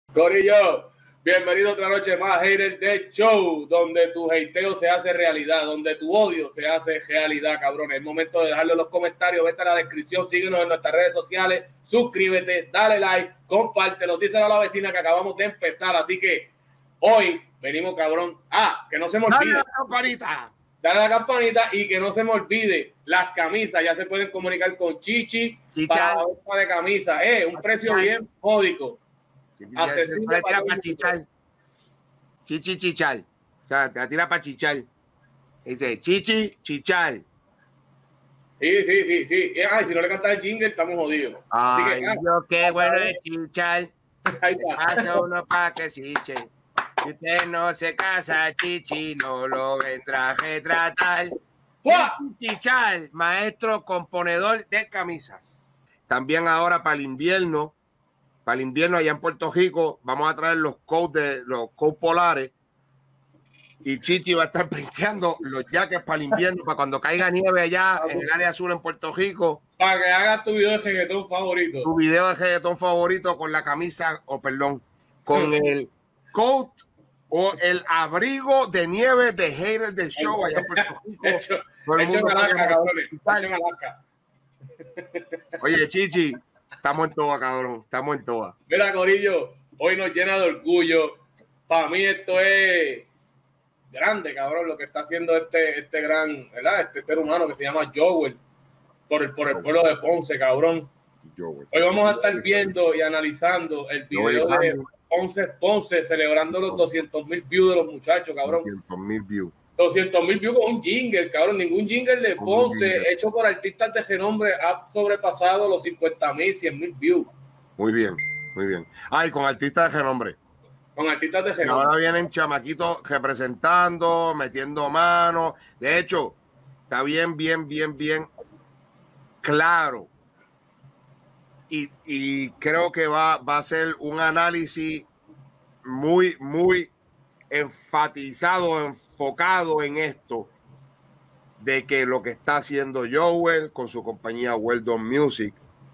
Corillo, bienvenido otra noche más, Hater de Show, donde tu hateo se hace realidad, donde tu odio se hace realidad, cabrones. Es momento de dejarlo en los comentarios, vete a la descripción, síguenos en nuestras redes sociales, suscríbete, dale like, compártelo, díselo a la vecina que acabamos de empezar. Así que hoy venimos, cabrón, que no se me olvide. Dale la campanita. Dale a la campanita y que no se me olvide las camisas. Ya se pueden comunicar con Chichi para la venta de camisas. Un precio bien módico. Accesible para chichar. Chichi chichar. O sea, te la tira para chichar. Dice Chichi chichar. Sí. Si no le cantas el jingle, estamos jodidos. Ay, Dios, qué bueno es chichar. Ahí está. Pasa uno para que chiche. Si usted no se casa, Chichi no lo vendrá a retratar. Chichar, maestro componedor de camisas. También ahora para el invierno allá en Puerto Rico, vamos a traer los codes polares y Chichi va a estar printeando los jackets para el invierno, para cuando caiga nieve allá en el área azul en Puerto Rico. Para que hagas tu video de reggaetón favorito. Tu video de reggaetón favorito con la camisa, con el coat o el abrigo de nieve de Hater de Show allá en Puerto Rico. Hecho en Alaska, cabrones. Hecho en Alaska. Oye, Chichi, estamos en toda, cabrón. Estamos en toda. Mira, corillo, hoy nos llena de orgullo. Para mí esto es grande, cabrón, lo que está haciendo este gran, ¿verdad? Este ser humano que se llama Joel por el pueblo de Ponce, cabrón. Joel. Hoy vamos a estar viendo y analizando el video de Ponce celebrando los 200,000 views de los muchachos, cabrón. 200,000 views. 200,000 views con un jingle, cabrón. Ningún jingle de Ponce hecho por artistas de renombre ha sobrepasado los 50,000, 100,000 views. Muy bien, muy bien. Ay, con artistas de renombre. Con artistas de renombre. Ahora vienen chamaquitos representando, metiendo manos. De hecho, está bien claro. Y creo que va a ser un análisis muy enfatizado, enfocado en esto, de que lo que está haciendo Joel con su compañía Weldon Music,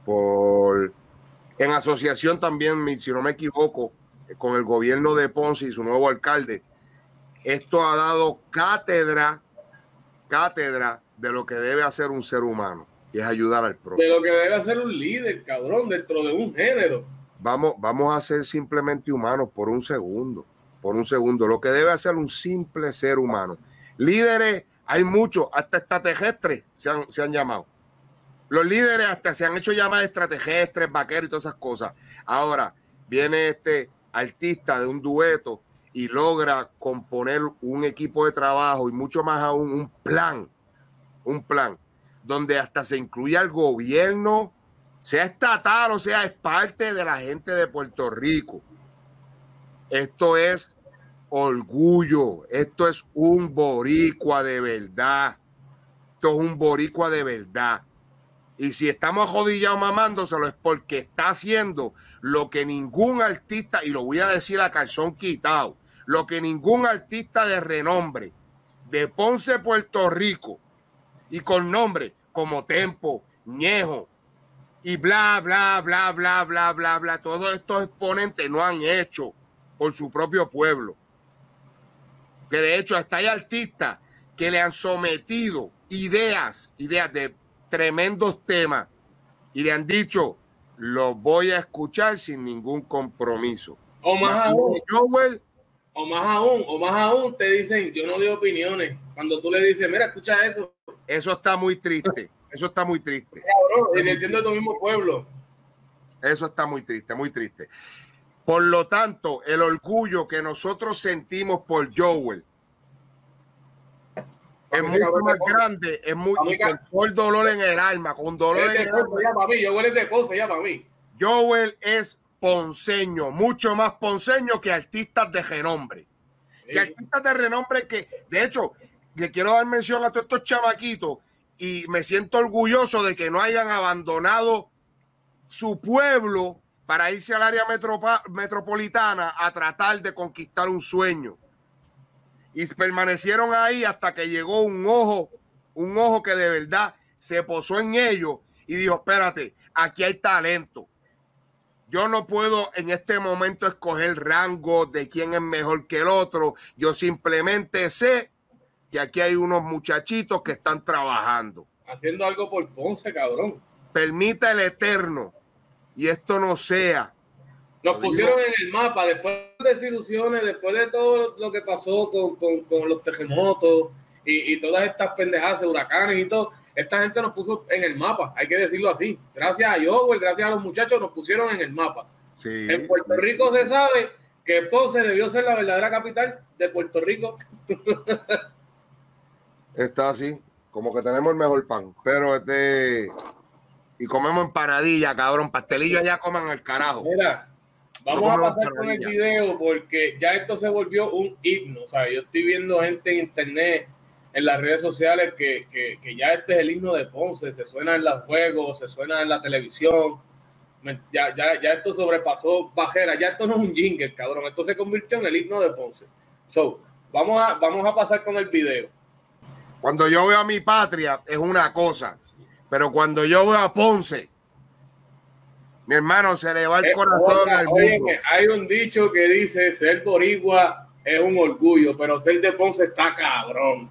en asociación también, si no me equivoco, con el gobierno de Ponce y su nuevo alcalde, esto ha dado cátedra de lo que debe hacer un ser humano, y es ayudar al prójimo. De lo que debe hacer un líder, cabrón, dentro de un género. Vamos a ser simplemente humanos por un segundo. Lo que debe hacer un simple ser humano. Líderes, hay muchos, hasta extraterrestres se han llamado. Los líderes hasta se han hecho llamar extraterrestres, vaqueros y todas esas cosas. Ahora, viene este artista de un dueto y logra componer un equipo de trabajo y mucho más aún un plan donde hasta se incluye al gobierno, sea estatal o sea, es parte de la gente de Puerto Rico. Esto es orgullo, esto es un boricua de verdad. Esto es un boricua de verdad. Y si estamos jodillados mamándoselo es porque está haciendo lo que ningún artista, y lo voy a decir a calzón quitado, lo que ningún artista de renombre de Ponce, Puerto Rico, y con nombres como Tempo, Ñejo y bla, todos estos exponentes no han hecho por su propio pueblo. Que de hecho hasta hay artistas que le han sometido ideas de tremendos temas y le han dicho, los voy a escuchar sin ningún compromiso. O más aún te dicen, yo no doy opiniones. Cuando tú le dices, mira, escucha eso. Eso está muy triste. Eso está muy triste. Cabrón, entiendo de tu mismo pueblo. Eso está muy triste. Por lo tanto, el orgullo que nosotros sentimos por Joel es mucho más grande, y con todo el dolor en el alma, con dolor en el alma. Joel es de Ponce, ya para mí. Joel es ponceño, mucho más ponceño que artistas de renombre. Sí. Que artistas de renombre que, de hecho, le quiero dar mención a todos estos chamaquitos y me siento orgulloso de que no hayan abandonado su pueblo para irse al área metropolitana a tratar de conquistar un sueño. Y permanecieron ahí hasta que llegó un ojo que de verdad se posó en ellos y dijo, espérate, aquí hay talento. Yo no puedo en este momento escoger rango de quién es mejor que el otro. Yo simplemente sé que aquí hay unos muchachitos que están trabajando. Haciendo algo por Ponce, cabrón. Permita el Eterno y esto no sea. Nos pusieron en el mapa después de desilusiones, después de todo lo que pasó con los terremotos y todas estas pendejadas, huracanes y todo. Esta gente nos puso en el mapa, hay que decirlo así. Gracias a Joel, gracias a los muchachos, nos pusieron en el mapa. Sí. En Puerto Rico se sabe que Ponce debió ser la verdadera capital de Puerto Rico. Está así, como que tenemos el mejor pan, pero y comemos empanadilla, cabrón, pastelillo allá coman al carajo. Mira, vamos a pasar con el video porque ya esto se volvió un himno. O sea, yo estoy viendo gente en internet, en las redes sociales, que ya este es el himno de Ponce. Se suena en los juegos, se suena en la televisión. Ya esto sobrepasó barreras. Ya esto no es un jingle, cabrón. Esto se convirtió en el himno de Ponce. So, vamos a pasar con el video. Cuando yo veo a mi patria es una cosa, pero cuando yo veo a Ponce, mi hermano, se le va el corazón al mundo. Oye, hay un dicho que dice, ser boricua es un orgullo, pero ser de Ponce está cabrón.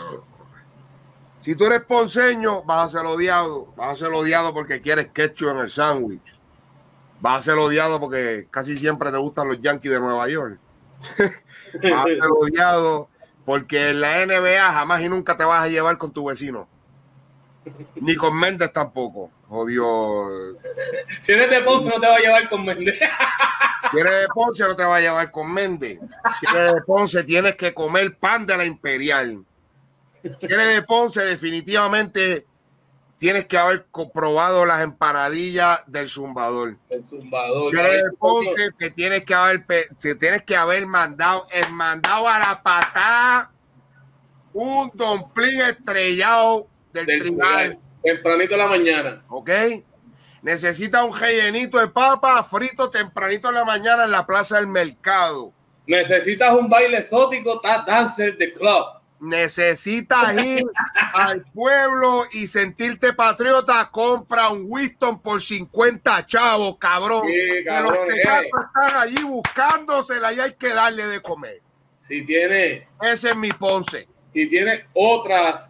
Si tú eres ponceño, vas a ser odiado. Vas a ser odiado porque quieres ketchup en el sándwich. Vas a ser odiado porque casi siempre te gustan los Yankees de Nueva York. Vas a ser odiado porque en la NBA jamás y nunca te vas a llevar con tu vecino. Ni con Méndez tampoco. Jodió. Si eres de Ponce, no te va a llevar con Méndez. Si eres de Ponce, no te va a llevar con Méndez. Si eres de Ponce, tienes que comer pan de la Imperial. Si eres de Ponce, definitivamente tienes que haber comprobado las empanadillas del Zumbador. El Zumbador. Si eres de Ponce, te tienes que haber mandado a la patada un domplín estrellado del trigal. Tempranito en la mañana. ¿Ok? Necesita un rellenito de papa frito tempranito en la mañana en la plaza del mercado. Necesitas un baile exótico, tap dancer de club. Necesitas ir al pueblo y sentirte patriota. Compra un Winston por 50 chavos, cabrón. Sí, cabrón, los tejanos están allí buscándosela y hay que darle de comer. Si tiene... Ese es mi Ponce. Si tiene otras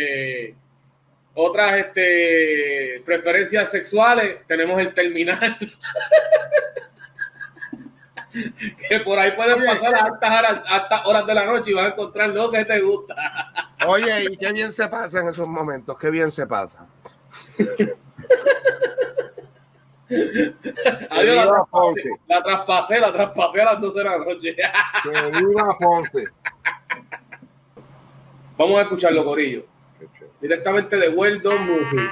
preferencias sexuales, tenemos el terminal. Que por ahí pueden pasar a altas horas de la noche y van a encontrar lo que te gusta. Oye, y qué bien se pasa en esos momentos, qué bien se pasa. Adiós, la traspasé a las 12 de la noche. Que viva Ponce. Vamos a escucharlo, corillo. Directamente de Weldon Music.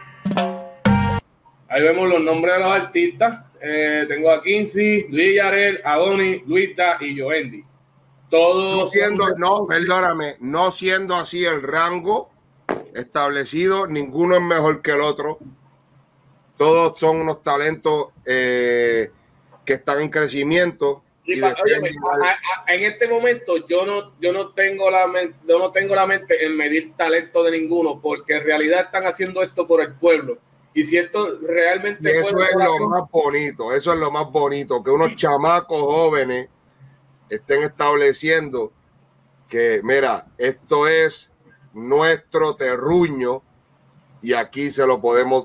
Ahí vemos los nombres de los artistas. Tengo a Quincy, Luis Yarel, Adonis, Luisa y Joendi. Todos no siendo así el rango establecido, ninguno es mejor que el otro. Todos son unos talentos que están en crecimiento. En este momento yo no tengo la mente en medir talento de ninguno, porque en realidad están haciendo esto por el pueblo. Y si esto realmente... Eso es lo más bonito, que unos chamacos jóvenes estén estableciendo que, mira, esto es nuestro terruño y aquí se lo podemos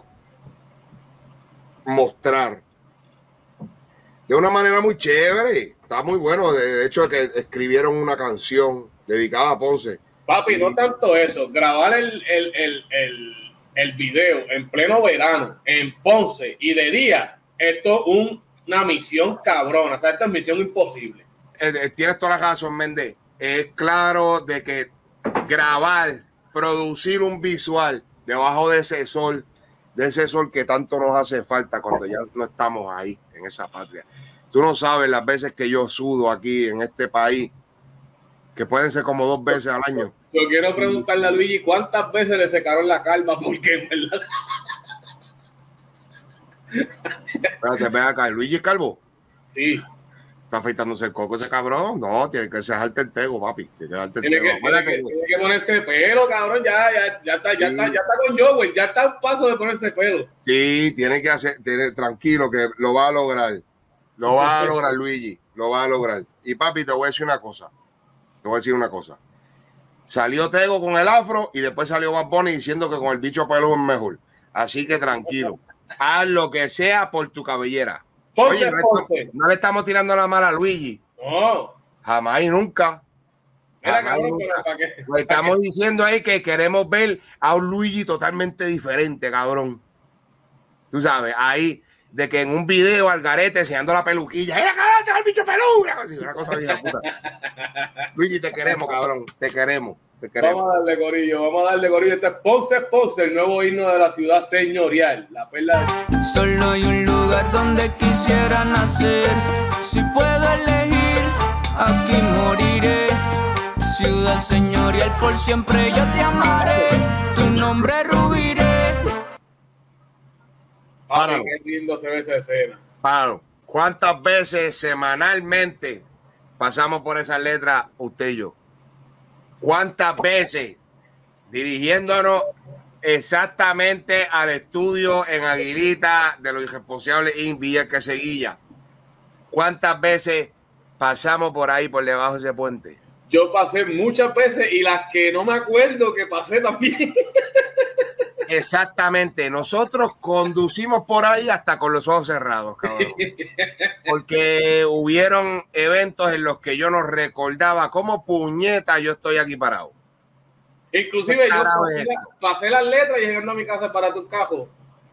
mostrar de una manera muy chévere. Está muy bueno. De hecho, que escribieron una canción dedicada a Ponce. Papi, no tanto eso. Grabar el video en pleno verano en Ponce y de día, esto es una misión cabrona. O sea, esta es misión imposible. Tienes toda la razón, Méndez. Es claro de que grabar, producir un visual debajo de ese sol que tanto nos hace falta cuando ya no estamos ahí en esa patria. Tú no sabes las veces que yo sudo aquí en este país, que pueden ser como 2 veces al año. Yo quiero preguntarle a Luigi cuántas veces le secaron la calva, porque ¿verdad? Espérate, ven acá, ¿Luigi Calvo? Sí. está afeitándose el coco ese cabrón. No, tiene que dejarte el tego, papi. Tiene que ponerse pelo, cabrón. Ya está con Joey. Ya está a un paso de ponerse pelo. Sí, tiene que hacer, tranquilo, que lo va a lograr. Lo va a lograr, Luigi. Lo va a lograr. Y papi, te voy a decir una cosa. Salió Tego con el afro y después salió Bad Bunny diciendo que con el bicho pelo es mejor. Así que tranquilo. Haz lo que sea por tu cabellera. Oye, no le estamos tirando la mala a Luigi. No. Jamás y nunca. Mira, cabrón, ¿para qué? Lo estamos diciendo ahí que queremos ver a un Luigi totalmente diferente, cabrón. Tú sabes, ahí, de que en un video al garete enseñando la peluquilla. ¡Era cabrón, el bicho peludo! Una cosa bien puta. Luigi, te queremos, cabrón. Te queremos. Vamos a darle, corillo. Este es Ponce, el nuevo himno de la ciudad señorial. La perla de... Solo hay un lugar donde quisiera nacer. Si puedo elegir, aquí moriré. Ciudad señorial, por siempre yo te amaré. Tu nombre rugiré. Ay, qué lindo se ve esa escena. Paro. ¿Cuántas veces semanalmente pasamos por esas letras usted y yo? ¿Cuántas veces dirigiéndonos exactamente al estudio en Aguilita de los irresponsables en Villa que Seguilla? ¿Cuántas veces pasamos por ahí, por debajo de ese puente? Yo pasé muchas veces y las que no me acuerdo que pasé también. Exactamente. Nosotros conducimos por ahí hasta con los ojos cerrados, cabrón. Porque hubieron eventos en los que yo no recordaba cómo puñeta yo estoy aquí parado. Inclusive yo pasé las letras y llegando a mi casa para tu cajo.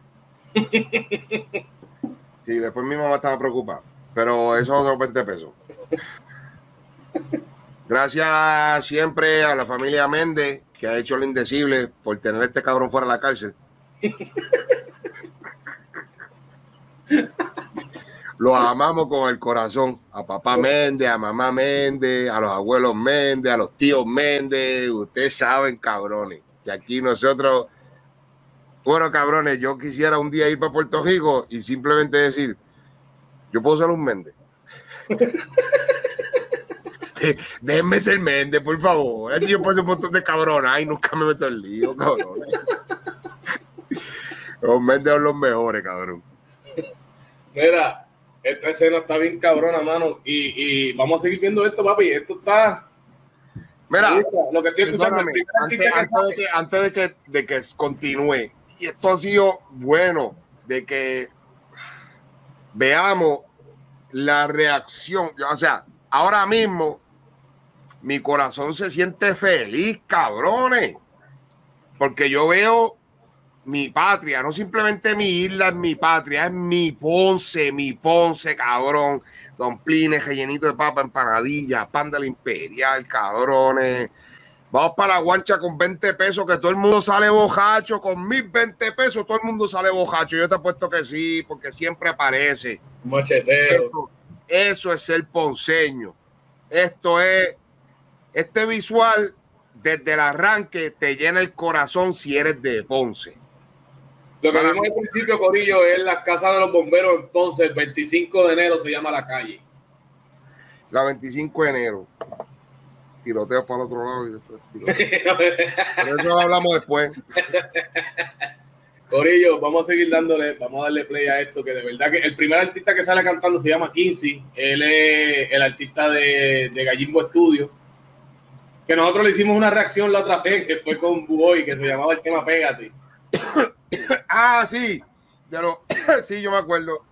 Sí, después mi mamá estaba preocupada. Pero eso son 20 pesos. Gracias siempre a la familia Méndez, que ha hecho lo indecible por tener a este cabrón fuera de la cárcel. Los amamos con el corazón. A papá Méndez, a mamá Méndez, a los abuelos Méndez, a los tíos Méndez. Ustedes saben, cabrones, que aquí nosotros... Bueno, cabrones, yo quisiera un día ir para Puerto Rico y simplemente decir, yo puedo ser un Méndez. Déjenme ser Méndez, por favor. Así yo puedo ser un montón de cabrones. Ay, nunca me meto en lío, cabrones. Los Méndez son los mejores, cabrón. Mira, esta escena está bien cabrona, mano. Y vamos a seguir viendo esto, papi. Esto está... Mira, lo que estoy escuchando antes de que continúe, y esto ha sido bueno, de que veamos la reacción. O sea, ahora mismo mi corazón se siente feliz, cabrones, porque yo veo mi patria, no simplemente mi isla, es mi patria, es mi Ponce, cabrón. Domplines, rellenito de papa, empanadilla, pan de la Imperial, cabrones. Vamos para la guancha con 20 pesos, que todo el mundo sale bojacho. Con mis 20 pesos, todo el mundo sale bojacho. Yo te apuesto que sí, porque siempre aparece. Machetero. Eso es ser ponceño. Esto es, este visual, desde el arranque, te llena el corazón si eres de Ponce. Lo que vimos al principio, corillo, es la casa de los bomberos en Ponce. El 25 de enero se llama la calle. La 25 de enero. Tiroteos para el otro lado y después tiroteos. Pero eso lo hablamos después. Corillo, vamos a seguir dándole, vamos a darle play a esto, que de verdad que el primer artista que sale cantando se llama Quincy. Él es el artista de Gallimbo Studio. Que nosotros le hicimos una reacción la otra vez, que fue con Buoy, que se llamaba el tema Pégate. Ah, sí. Sí, yo me acuerdo.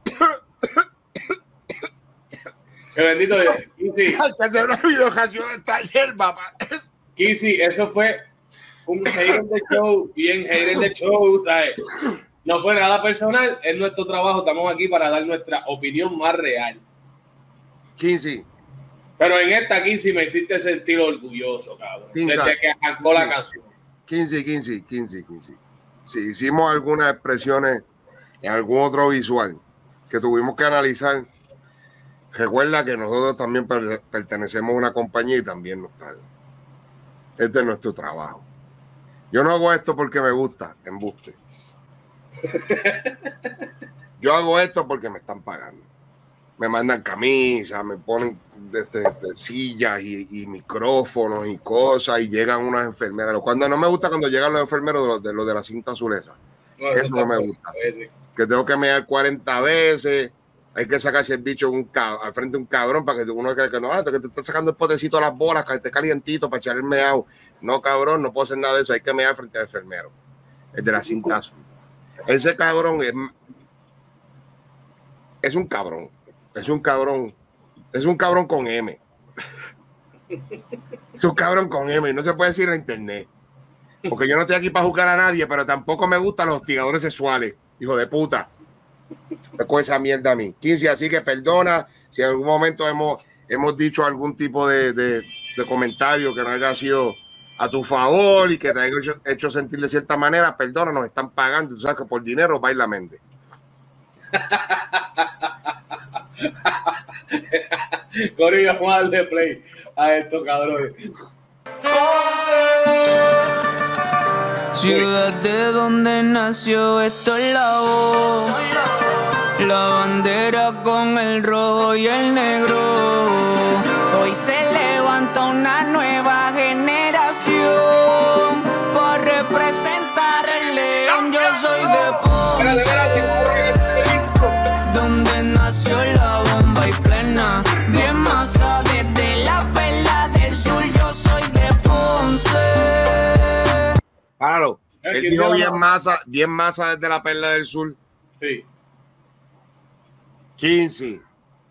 Qué bendito Dios. Quincy. Hay que hacer una videocanción de esta hierba. Quincy, eso fue un hater de show, bien hater de show, ¿sabes? No fue nada personal, es nuestro trabajo, estamos aquí para dar nuestra opinión más real. Quincy. Pero en esta, Quincy, me hiciste sentir orgulloso, cabrón. Desde que arrancó la canción. Quincy. Sí, hicimos algunas expresiones en algún otro visual que tuvimos que analizar. Recuerda que nosotros también pertenecemos a una compañía y también nos pagan. Este es nuestro trabajo. Yo no hago esto porque me gusta, embuste. Yo hago esto porque me están pagando. me mandan camisas, me ponen sillas y micrófonos y cosas, y llegan unas enfermeras. Cuando no me gusta cuando llegan los enfermeros de la cinta azul esa. No, eso no me gusta. Que tengo que mear 40 veces, hay que sacarse el bicho al frente de un cabrón para que uno cree que no, que te está sacando el potecito a las bolas, que esté calientito para echar el meao. No, cabrón, no puedo hacer nada de eso, hay que mear frente al enfermero. El de la cinta azul. Ese cabrón es un cabrón. Es un cabrón con M. Es un cabrón con M y no se puede decir en internet. Porque yo no estoy aquí para juzgar a nadie, pero tampoco me gustan los hostigadores sexuales. Hijo de puta. Me coge esa mierda a mí. 15, así que perdona si en algún momento hemos dicho algún tipo de comentario que no haya sido a tu favor y que te haya hecho sentir de cierta manera. Perdona, nos están pagando. Tú sabes que por dinero baila mente. Corillo, vamos a darle play a estos cabrones. Ciudad de donde nació, esto es la voz. La bandera con el rojo y el negro. Hoy se levanta una nueva generación para representar el león. Yo soy de Ponce, donde nació la bomba y plena. Bien masa desde la perla del sur. Yo soy de Ponce. Páralo. Él dijo bien masa desde la perla del sur. Sí. 15.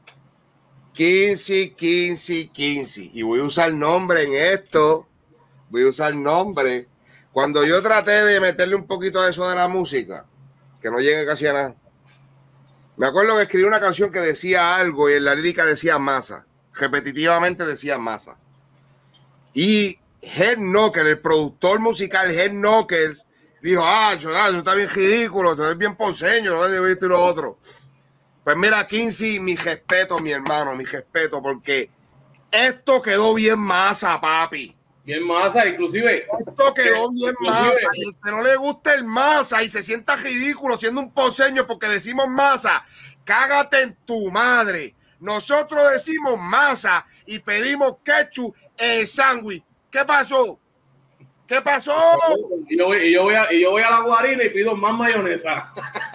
Y voy a usar nombre en esto. Voy a usar nombre. Cuando yo traté de meterle un poquito de eso de la música, que no llegue casi a nada, me acuerdo que escribí una canción que decía algo y en la lírica decía masa. Repetitivamente decía masa. Y Head Knocker, el productor musical Head Knocker, dijo, eso está bien ridículo, eso es bien ponceño, no debe esto y lo otro. Pues mira, 15, mi respeto, mi hermano, mi respeto, porque esto quedó bien masa, papi. Bien masa, inclusive. Esto quedó bien masa. Y el que no le gusta el masa y se sienta ridículo siendo un ponceño porque decimos masa, cágate en tu madre. Nosotros decimos masa y pedimos ketchup en el sándwich. ¿Qué pasó? ¿Qué pasó? Y yo voy a la guarina y pido más mayonesa.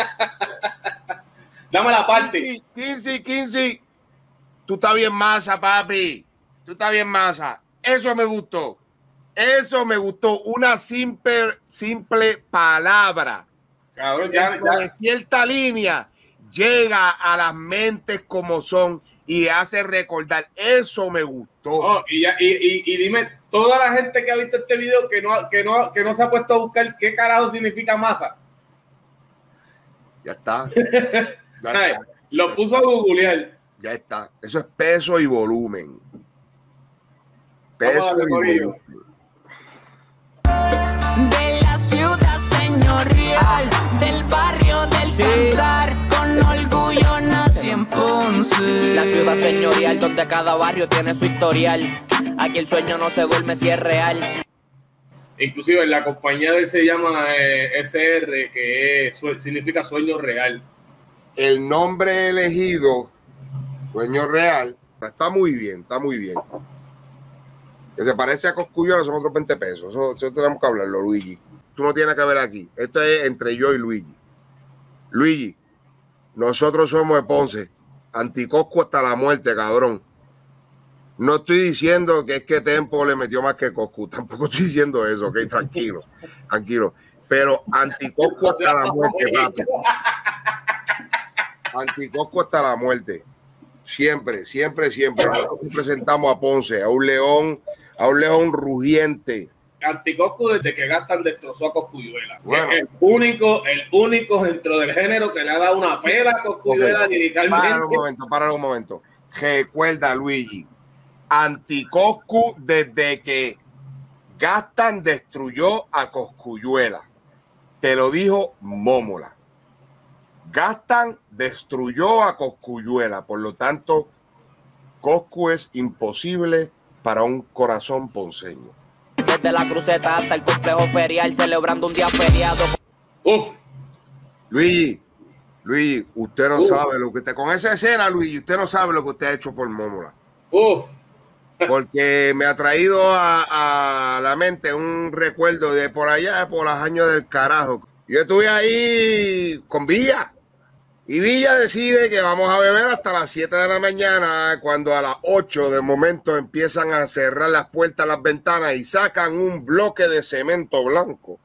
Dame la parte. 15. Tú estás bien masa, papi. Tú estás bien masa. Eso me gustó. Una simple palabra. Cabrón, de cierta línea llega a las mentes como son y hace recordar. Eso me gustó. Oh, y dime, toda la gente que ha visto este video que no se ha puesto a buscar qué carajo significa masa. Ya está. Lo puso a googlear. Ya está. Eso es peso y volumen. Peso y volumen. De la ciudad señorial, del barrio del Santar, con orgullo nací en Ponce. La ciudad señorial donde cada barrio tiene su historial. Aquí el sueño no se duerme si es real. Inclusive la compañía de él se llama SR, que significa sueño real. El nombre elegido, sueño real, está muy bien, Que se parece a Cosculluela son otros 20 pesos. Eso tenemos que hablarlo, Luigi. Tú no tienes que ver aquí. Esto es entre yo y Luigi. Luigi, nosotros somos de Ponce. Anticoscu hasta la muerte, cabrón. No estoy diciendo que es que Tempo le metió más que Coscu. Tampoco estoy diciendo eso, ok, tranquilo. Pero Anticoscu hasta la muerte, papi. Anticoscu hasta la muerte. Siempre. Nosotros presentamos a Ponce, a un león rugiente. Anticoscu, desde que Gastan destrozó a Cosculluela. Bueno, el único dentro del género que le ha dado una pela a Cosculluela liricalmente. Para un momento. Recuerda, Luigi, Anticoscu, desde que Gastan destruyó a Cosculluela, te lo dijo Mómola. Gastan destruyó a Cosculluela, por lo tanto, Coscu es imposible para un corazón ponceño. Desde la cruceta hasta el complejo ferial, celebrando un día feriado. Luigi, Luis, usted no sabe lo que usted, con esa escena, Luis, usted no sabe lo que usted ha hecho por Mómola. Porque me ha traído a la mente un recuerdo de por allá, por los años del carajo. Yo estuve ahí con Villa. Y Villa decide que vamos a beber hasta las 7 de la mañana, cuando a las 8 de momento empiezan a cerrar las puertas, las ventanas y sacan un bloque de cemento blanco.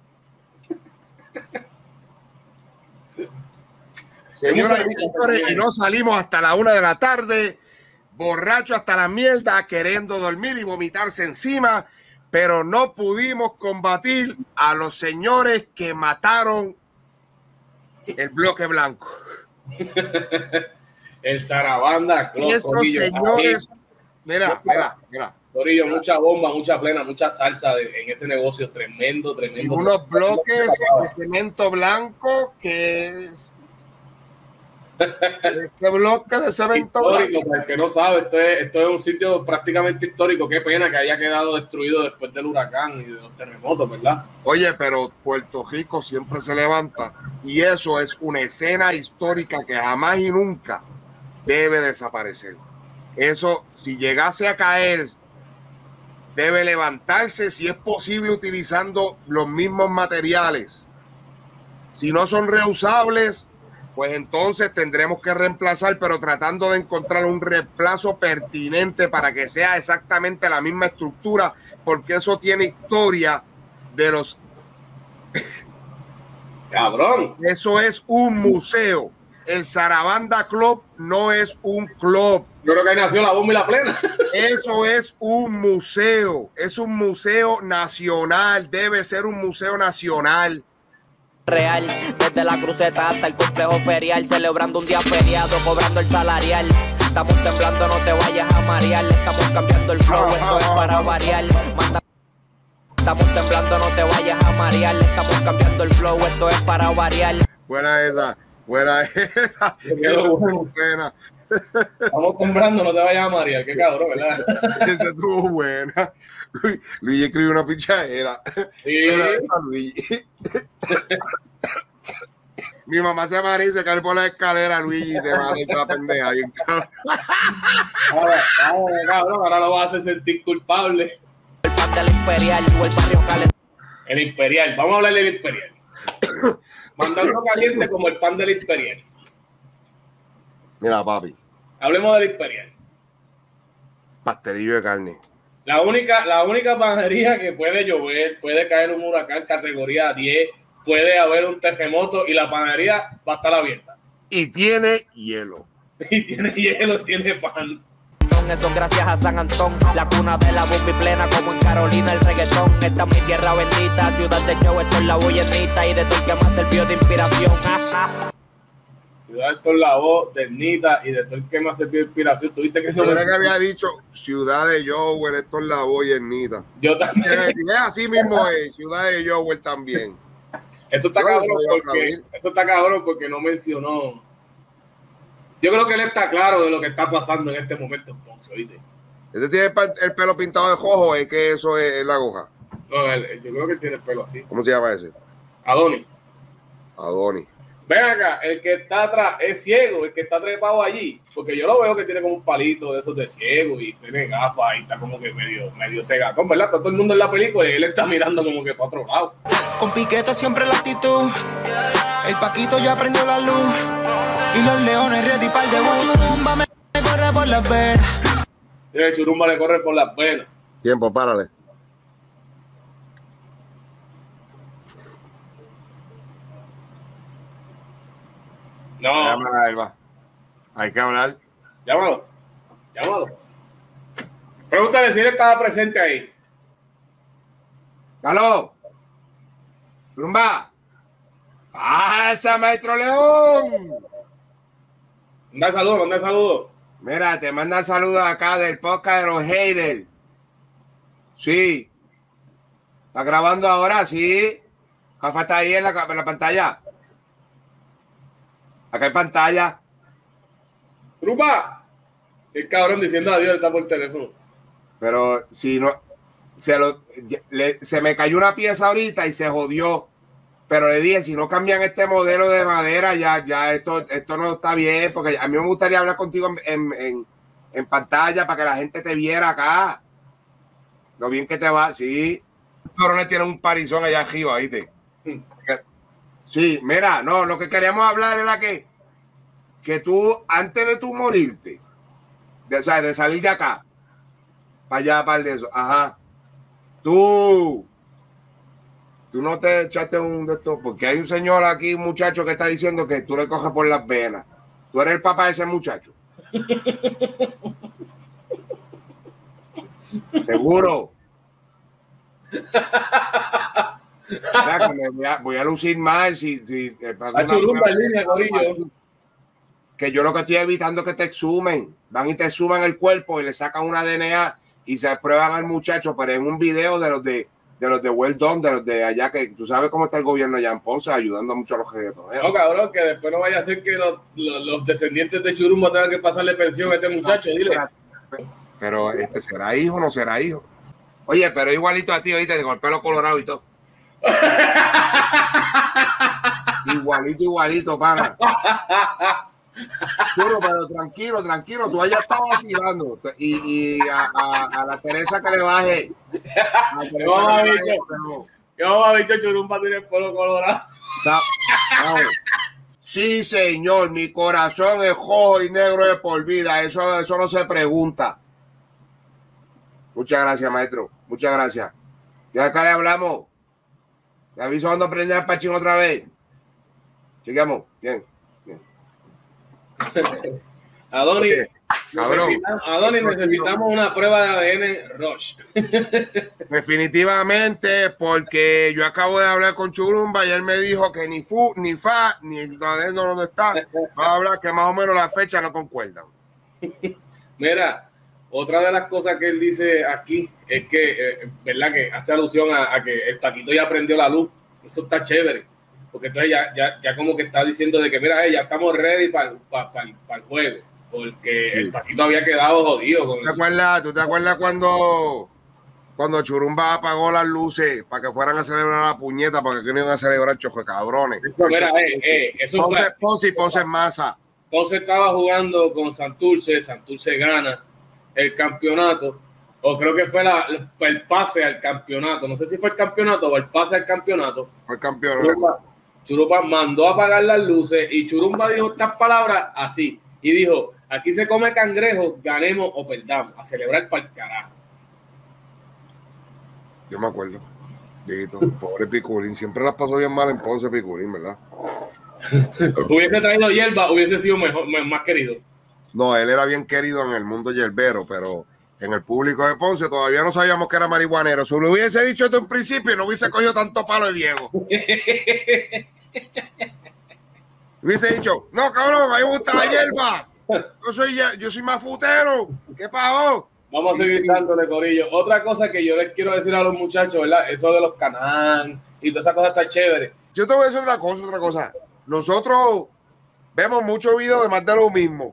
Señoras y señores, y no salimos hasta la 1 de la tarde, borracho hasta la mierda, queriendo dormir y vomitarse encima, pero no pudimos combatir a los señores que mataron el bloque blanco. El Sarabanda Club. Y esos Corillo, señores, mira. Corillo, mucha bomba, mucha plena, mucha salsa en ese negocio, tremendo. Y unos bloques de cemento blanco que es... Ese bloque de cemento histórico, blanco. para el que no sabe, esto es un sitio prácticamente histórico. Qué pena que haya quedado destruido después del huracán y de los terremotos, ¿verdad? Oye, pero Puerto Rico siempre se levanta y eso es una escena histórica que jamás y nunca debe desaparecer. Eso, si llegase a caer, debe levantarse, si es posible, utilizando los mismos materiales. Si no son reusables, pues entonces tendremos que reemplazar, pero tratando de encontrar un reemplazo pertinente para que sea exactamente la misma estructura, porque eso tiene historia de los... ¡Cabrón! Eso es un museo. El Sarabanda Club no es un club. Yo creo que ahí nació la bomba y la plena. Eso es un museo nacional, debe ser un museo nacional. Real, desde la cruceta hasta el complejo ferial, celebrando un día feriado, cobrando el salarial. Estamos temblando, no te vayas a marear. Estamos cambiando el flow, esto es para variar. Estamos temblando, no te vayas a marear. Estamos cambiando el flow, esto es para variar. Buena esa. Buena. Estamos temblando, no te vayas a marear. Qué cabrón, ¿verdad? Esa estuvo buena. Luis escribió una pichadera. Sí. Luis. Mi mamá se amarra y se cae por la escalera, Luis, y se va a la pendeja. Ahora lo vas a hacer sentir culpable. El pan del Imperial o el barrio caliente. El Imperial. Vamos a hablar del Imperial. Mandando caliente como el pan del Imperial. Mira, papi. Hablemos del Imperial. Pastelillo de carne. La única panadería que puede llover, puede caer un huracán categoría 10, puede haber un terremoto y la panadería va a estar abierta. Y tiene hielo. Y tiene hielo, tiene pan. Eso gracias a San Antón, la cuna de la bomba y plena como en Carolina el reggaetón. Esta es mi tierra bendita, ciudad de show, esto es la bullenita y de todo el que más sirvió de inspiración. Ciudad esto es la voz de Nita y de todo el que más sirvió de inspiración. Tuviste que yo creo que había dicho Ciudad de Joel, esto es la voz y Nita. Yo también. Así mismo es, Ciudad de Joel también. Eso está cabrón porque no mencionó. Yo creo que él está claro de lo que está pasando en este momento, entonces, ¿oíste? ¿Este tiene el pelo pintado de rojo? ¿Es que eso es la goja? No, yo creo que él tiene el pelo así. ¿Cómo se llama ese? Adonis. Ven acá, el que está atrás es ciego, el que está trepado allí, porque yo lo veo que tiene como un palito de esos de ciego y tiene gafas y está como que medio cegatón, ¿verdad? Todo el mundo en la película y él está mirando como que para otro lado. Con piquete siempre la actitud, el Paquito ya prendió la luz y los leones ready para el debut. Churumba me corre por las venas. El Churumba le corre por las venas. Tiempo, párale. No. Llámala a Elba. Hay que hablar. Llámalo. Pregúntale si él estaba presente ahí. ¡Aló! ¡Rumba! ¡Pasa, Maestro León! Manda saludos. Mira, te manda saludos acá del podcast de los haters. Sí. ¿Está grabando ahora? Sí. Rafa está ahí en la pantalla. Acá hay pantalla. ¡Rumba! El cabrón diciendo adiós está por teléfono. Pero si no... Se me cayó una pieza ahorita y se jodió. Pero le dije, si no cambian este modelo de madera, ya esto no está bien, porque a mí me gustaría hablar contigo en pantalla para que la gente te viera acá. Lo bien que te va, sí. Pero no tienen un parizón allá arriba, ¿viste? Sí, mira, no, lo que queríamos hablar era que tú, antes de tú morirte, o sea, de salir de acá, para allá, para de eso, ajá, tú no te echaste un de estos, porque hay un señor aquí, un muchacho que está diciendo que tú le coges por las venas. Tú eres el papá de ese muchacho. Seguro. Voy a lucir mal que yo lo que estoy evitando es que te exhumen. Van y te exhuman el cuerpo y le sacan una DNA y se prueban al muchacho, pero en un video de los de Well Done, de los de allá, que tú sabes cómo está el gobierno allá en Ponce, ayudando mucho a los reggaetoneros. No, cabrón, que después no vaya a ser que los descendientes de Churumba tengan que pasarle pensión a este muchacho, dile. Pero ¿será hijo o no será hijo? Oye, pero igualito a ti, ahorita con el pelo colorado y todo. igualito, pana. Pero tranquilo, tú allá estabas vacilando. Y a la Teresa que le baje. ¿Qué ha dicho Churumba tiene el pelo colorado? Sí, señor, mi corazón es rojo y negro de por vida. Eso no se pregunta. Muchas gracias, maestro. Muchas gracias. Ya acá le hablamos. Te aviso cuando aprenda el pachín otra vez. Chequeamos. Bien. Adonis, necesitamos una prueba de ADN Rush. Definitivamente, porque yo acabo de hablar con Churumba y él me dijo que ni fu, ni fa, ni dónde está. Va a hablar que más o menos las fechas no concuerdan. Mira, otra de las cosas que él dice aquí es que, ¿verdad? Que hace alusión a que el Paquito ya prendió la luz. Eso está chévere. Porque entonces ya como que está diciendo de que, mira, ya estamos ready para el juego. Porque el Paquito había quedado jodido. ¿Tú te acuerdas cuando Churumba apagó las luces para que fueran a celebrar la puñeta? Porque aquí no iban a celebrar choque cabrones. Mira, eso Ponce en masa. Ponce estaba jugando con Santurce gana el campeonato, o creo que fue el pase al campeonato. No sé si fue el campeonato o el pase al campeonato. Fue el campeonato. Churumba mandó a apagar las luces y Churumba dijo estas palabras así. Y dijo, aquí se come cangrejo, ganemos o perdamos, a celebrar para el carajo. Yo me acuerdo. Dito, pobre Piculín, siempre las pasó bien mal en Ponce, Piculín, ¿verdad? Hubiese traído hierba, hubiese sido más querido. No, él era bien querido en el mundo yerbero, pero en el público de Ponce todavía no sabíamos que era marihuanero. Si lo hubiese dicho desde un principio, no hubiese cogido tanto palo de Diego. Hubiese dicho, no, cabrón, a mí me gusta la hierba. Yo soy más futero. ¿Qué pasó? Vamos a seguir dándole, corillo. Otra cosa que yo les quiero decir a los muchachos, ¿verdad? Eso de los canán y toda esa cosa está chévere. Yo te voy a decir otra cosa. Nosotros vemos muchos videos de más de lo mismo.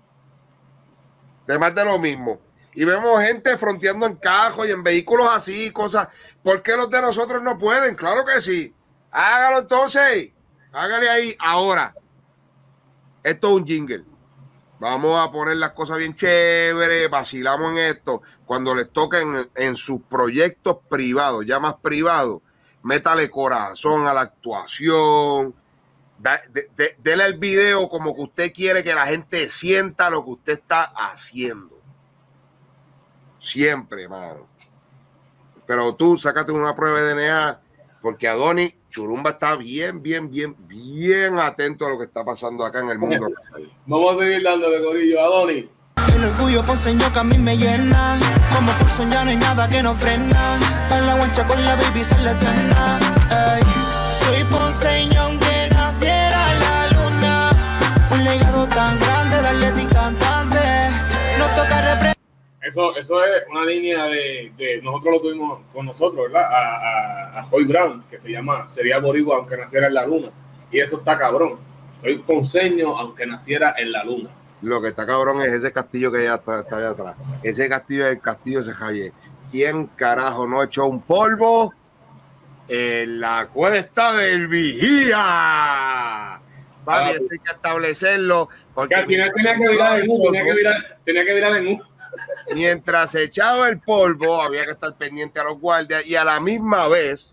Y vemos gente fronteando en cajos y en vehículos así, cosas. ¿Por qué los de nosotros no pueden? Claro que sí. Hágalo entonces. Hágale ahí. Ahora, esto es un jingle. Vamos a poner las cosas bien chéveres, vacilamos en esto. Cuando les toquen en sus proyectos privados, ya más privados, métale corazón a la actuación. Dele el video como que usted quiere que la gente sienta lo que usted está haciendo. Siempre, mano. Pero tú sácate una prueba de DNA, porque Adonis Churumba está bien atento a lo que está pasando acá en el mundo. Vamos a seguir dándole, corillo. Adonis. El orgullo ponceño que a mí me llena. Como por soñar no hay nada que no frena. En la guancha con la baby se la cena. Ey. Soy ponceño aunque naciera la luna. Un legado tan grande de atlético cantante. Nos toca representar. Eso es una línea de nosotros lo tuvimos con nosotros, ¿verdad? A Joy Brown, que sería boricua aunque naciera en la luna. Y eso está cabrón. Soy ponceño aunque naciera en la luna. Lo que está cabrón es ese castillo que ya está allá atrás. Ese castillo es el castillo de Calle. ¿Quién carajo no echó un polvo en la cuesta del Vigía. Papi, esto hay que establecerlo. Porque al final tenía que virar en U, tenía que virar en U. Mientras se echaba el polvo, había que estar pendiente a los guardias y a la misma vez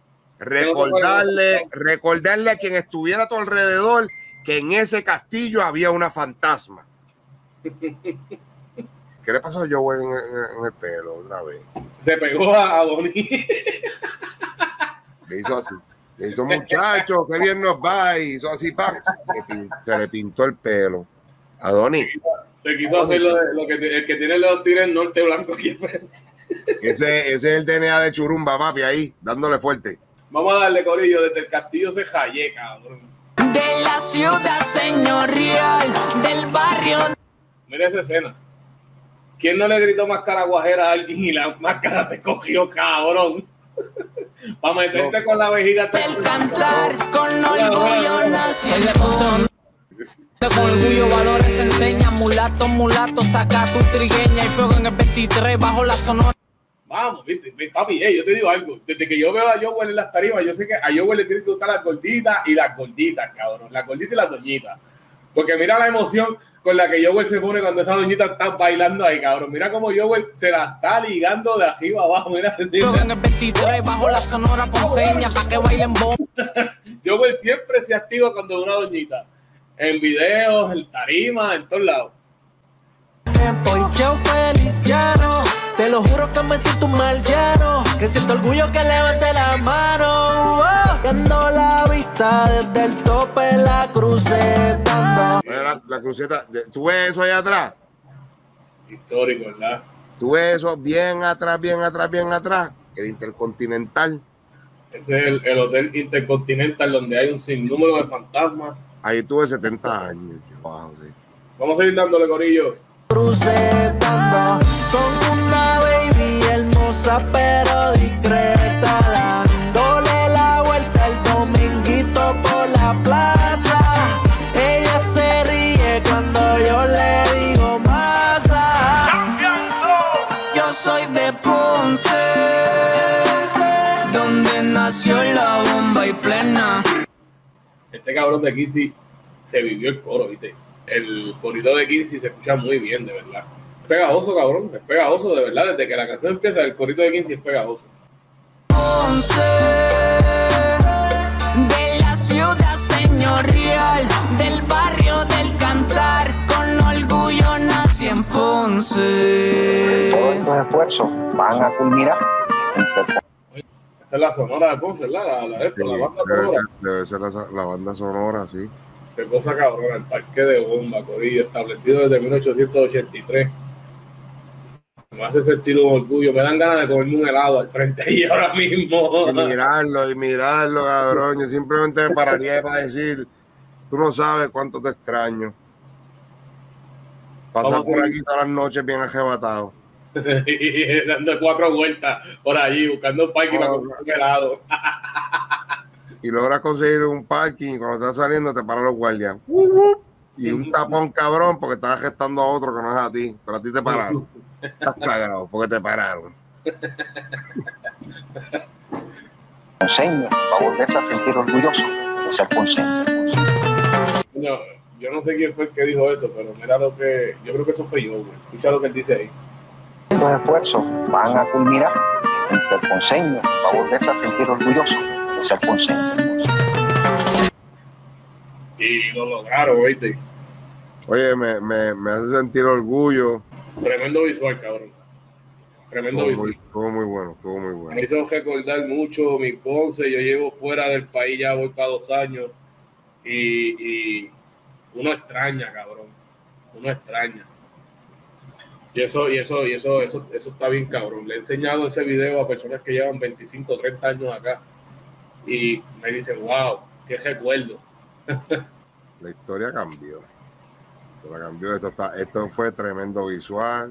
recordarle a quien estuviera a tu alrededor que en ese castillo había una fantasma. ¿Qué le pasó a Joel en el pelo otra vez? Se pegó a Donnie. Le hizo así. Le hizo, muchacho, qué bien nos va. Y hizo así, ¡pam! Se le pintó el pelo. A Donnie. Se quiso hacer lo que el que tiene los tigres norte blanco aquí enfrente. Ese es el DNA de Churumba, papi, ahí, dándole fuerte. Vamos a darle, corillo, desde el castillo se jayé, cabrón. De la ciudad señorial, del barrio. Mira esa escena. ¿Quién no le gritó máscara guajera a alguien y la máscara te cogió, cabrón? Para meterte con la vejiga. El cantar con orgullo nació de Ponce. Con orgullo valores se enseña. Mulato, mulato, saca tu trigueña. Y fuego en el 23 bajo la sonora. Vamos, viste, papi, yo te digo algo. Desde que yo veo a Joel en las tarimas, yo sé que a Joel le tiene que gustar las gorditas y las gorditas, cabrón. Las gorditas y las doñitas. Porque mira la emoción con la que Joel se pone cuando esa doñita está bailando ahí, cabrón. Mira cómo Joel se la está ligando de arriba abajo. Mira, fuego en el 23 bajo la sonora ponceña. Pa' que bailen bomba. Joel siempre se activa cuando una doñita. En videos, en tarima, en todos lados. Poncheo Feliciano, te lo juro que me siento un marciano, que siento orgullo que levante la mano. Viendo la vista desde el tope de la cruceta. La cruceta, ¿tú ves eso allá atrás? Histórico, ¿verdad? ¿Tú ves eso bien atrás, bien atrás, bien atrás? El Intercontinental. Ese es el Hotel Intercontinental donde hay un sinnúmero de fantasmas. Ahí tuve 70 años. Wow, sí. Vamos a seguir dándole, corillo. Crucetando con una baby hermosa pero discreta, dándole la vuelta el dominguito por la plaza. Ella se ríe cuando yo le digo masa. Yo soy de Ponce, donde nació la bomba y plena. Este cabrón de Quincy se vivió el coro, ¿viste? El corito de Quincy se escucha muy bien, de verdad. Es pegajoso, cabrón. Es pegajoso, de verdad. Desde que la canción empieza, el corito de Quincy es pegajoso. Ponce, de la ciudad señorial, del barrio del cantar, con orgullo nací en Ponce. Todos estos esfuerzos van a culminar. Esa es la sonora de Ponce, ¿verdad? La banda sonora. Debe ser la banda sonora, sí. Qué cosa cabrona, el parque de bomba, corillo, establecido desde 1883. Me hace sentir un orgullo, me dan ganas de comerme un helado al frente ahí ahora mismo. Y mirarlo, cabrón. Yo simplemente me pararía para decir, tú no sabes cuánto te extraño. Pasar por aquí todas las noches bien arrebatado. Y dando 4 vueltas por allí, buscando un parking para comer un helado. Y logras conseguir un parking y cuando estás saliendo te paran los guardias. Y un tapón cabrón porque estás gestando a otro que no es a ti, pero a ti te pararon. Estás cagado porque te pararon. Ponceño, para volverse a sentir orgulloso de ser ponceño. No, yo no sé quién fue el que dijo eso, pero mira lo que... Yo creo que eso fue yo, güey. Escucha lo que él dice ahí. Estos esfuerzos van a culminar en el ponceño para volverse a sentir orgulloso de ser ponceño. Y lo lograron, ¿viste? Oye, me hace sentir orgullo. Tremendo visual, cabrón. Tremendo visual. Estuvo muy bueno, estuvo muy bueno. Me hizo recordar mucho mi Ponce. Yo llevo fuera del país, ya voy para 2 años. Y uno extraña, cabrón. Uno extraña. Y eso está bien, cabrón. Le he enseñado ese video a personas que llevan 25, 30 años acá. Y me dicen, wow, qué recuerdo. La historia cambió. Esto fue tremendo visual.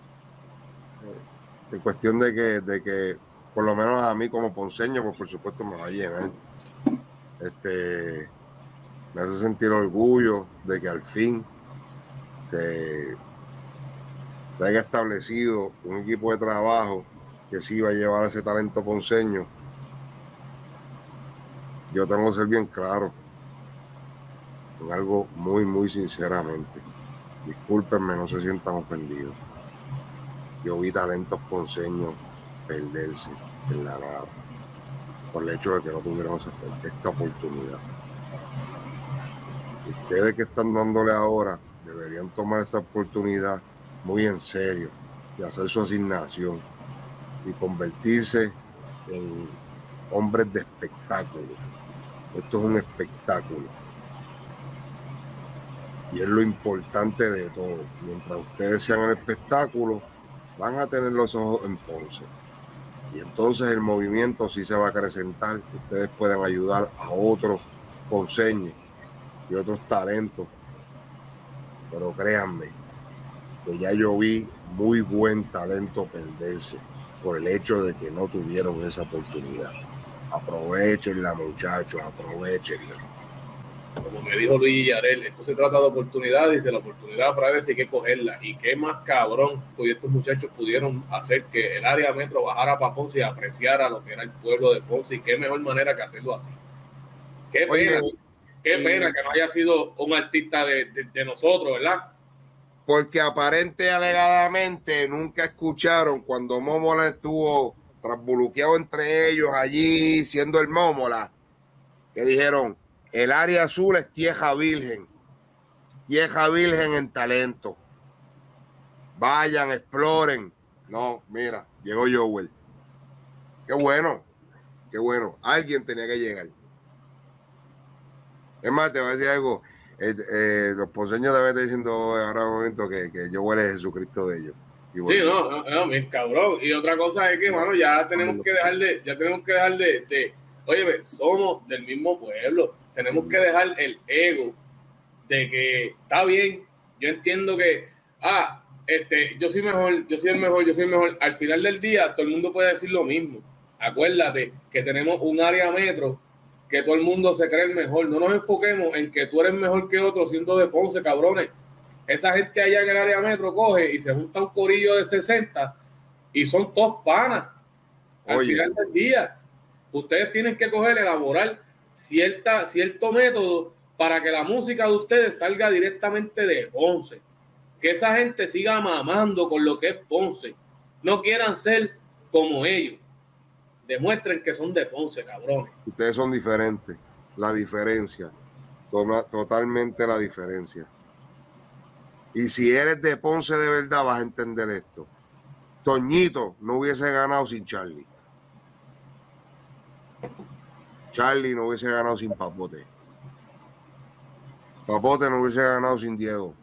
En cuestión de que por lo menos a mí como ponceño, pues por supuesto me va a llenar. Me hace sentir orgullo de que al fin se haya establecido un equipo de trabajo que sí va a llevar ese talento ponceño yo tengo que ser bien claro en algo muy sinceramente. Discúlpenme, no se sientan ofendidos. Yo vi talentos ponceños perderse en la nada por el hecho de que no tuvieron esta oportunidad. Ustedes que están dándole ahora deberían tomar esta oportunidad muy en serio de hacer su asignación y convertirse en hombres de espectáculo. Esto es un espectáculo y es lo importante de todo. Mientras ustedes sean el espectáculo, van a tener los ojos en Ponce y entonces el movimiento sí se va a acrecentar. Ustedes pueden ayudar a otros ponceños y otros talentos, pero créanme que ya yo vi muy buen talento perderse por el hecho de que no tuvieron esa oportunidad. Aprovechenla, muchachos, aprovechenla. Como me dijo Luis Villarel, esto se trata de oportunidades y la oportunidad para ver si hay que cogerla. Y qué más cabrón, pues estos muchachos pudieron hacer que el área metro bajara para Ponce y apreciara lo que era el pueblo de Ponce, y qué mejor manera que hacerlo así. Qué pena, qué pena que no haya sido un artista de nosotros, ¿verdad? Porque aparente y alegadamente nunca escucharon cuando Mómola estuvo trasbuluqueado entre ellos allí siendo el Mómola, que dijeron: el área azul es tierra virgen en talento. Vayan, exploren. No, mira, llegó Joel. Qué bueno, qué bueno. Alguien tenía que llegar. Es más, te voy a decir algo. Los ponceños deben estar diciendo ahora un momento que Joel es Jesucristo de ellos. Sí, no, bien cabrón. Y otra cosa es que, mano, ya tenemos que dejar de oye, somos del mismo pueblo. Tenemos que dejar el ego de que está bien. Yo entiendo que, yo soy mejor, yo soy el mejor, yo soy el mejor. Al final del día, todo el mundo puede decir lo mismo. Acuérdate que tenemos un área metro que todo el mundo se cree el mejor. No nos enfoquemos en que tú eres mejor que otro siendo de Ponce, cabrones. Esa gente allá en el área metro coge y se junta un corillo de 60 y son todos panas. Al final del día, ustedes tienen que coger, elaborar cierto método para que la música de ustedes salga directamente de Ponce. Que esa gente siga mamando con lo que es Ponce. No quieran ser como ellos. Demuestren que son de Ponce, cabrones. Ustedes son diferentes. La diferencia. Totalmente la diferencia. Y si eres de Ponce de verdad, vas a entender esto. Toñito no hubiese ganado sin Charlie. Charlie no hubiese ganado sin Papote. Papote no hubiese ganado sin Diego.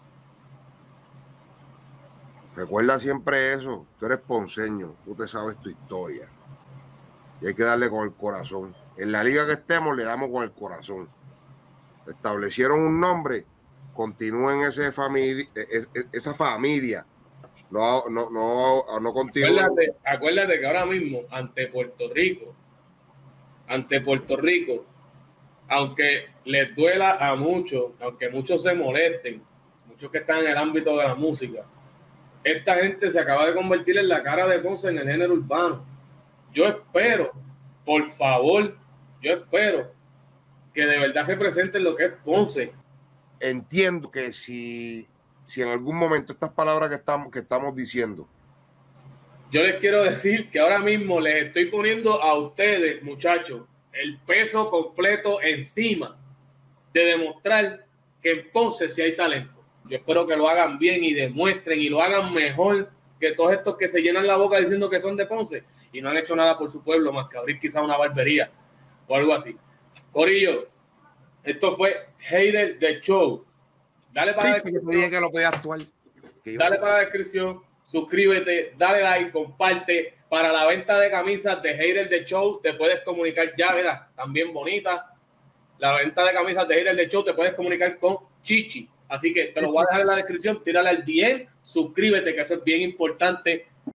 Recuerda siempre eso. Tú eres ponceño, tú te sabes tu historia. Y hay que darle con el corazón. En la liga que estemos, le damos con el corazón. Establecieron un nombre, continúen esa familia. No continúen. Acuérdate que ahora mismo, ante Puerto Rico, aunque les duela a muchos, aunque muchos se molesten, muchos que están en el ámbito de la música, esta gente se acaba de convertir en la cara de Ponce en el género urbano. Yo espero, por favor, que de verdad representen lo que es Ponce. Entiendo que si en algún momento estas palabras que estamos diciendo, yo les quiero decir que ahora mismo les estoy poniendo a ustedes, muchachos, el peso completo encima de demostrar que en Ponce sí hay talento. Yo espero que lo hagan bien y demuestren y lo hagan mejor que todos estos que se llenan la boca diciendo que son de Ponce y no han hecho nada por su pueblo más que abrir quizá una barbería o algo así. Corillo, esto fue Heider The Show. Dale para la descripción. Que lo podía actuar. Dale para la descripción, suscríbete, dale like, comparte. Para la venta de camisas de Heider The Show te puedes comunicar ya, mira, también bonita. La venta de camisas de Heider The Show te puedes comunicar con Chichi. Así que te lo voy a dejar en la descripción, tírale al DM, suscríbete, que eso es bien importante.